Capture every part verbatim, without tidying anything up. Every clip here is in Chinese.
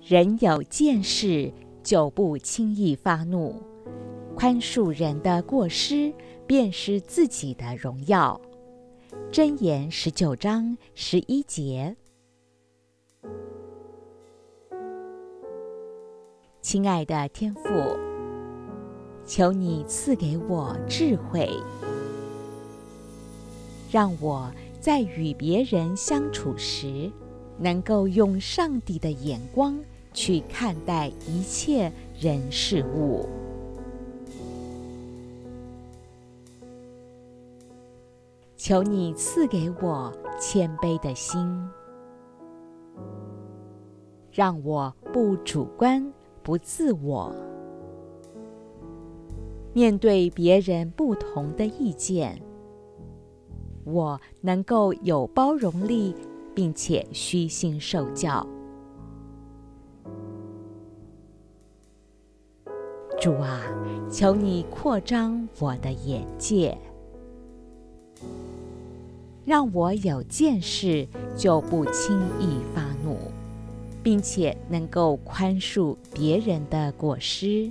人有见识，就不轻易发怒，宽恕人的过失，便是自己的荣耀。箴言十九章十一节。亲爱的天父，求你赐给我智慧，让我在与别人相处时，能够用上帝的眼光去看待一切人事物。求你赐给我谦卑的心，让我不主观不自我，面对别人不同的意见，我能够有包容力，并且虚心受教。主啊，求你扩张我的眼界，让我有见识就不轻易发怒，并且能够宽恕别人的过失。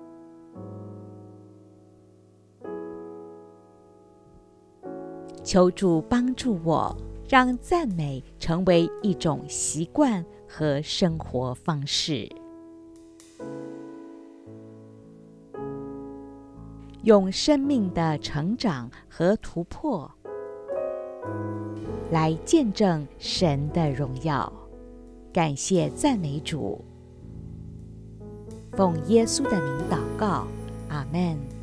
求主帮助我，让赞美成为一种习惯和生活方式，用生命的成长和突破来见证神的荣耀。感谢赞美主，奉耶稣的名祷告，阿们。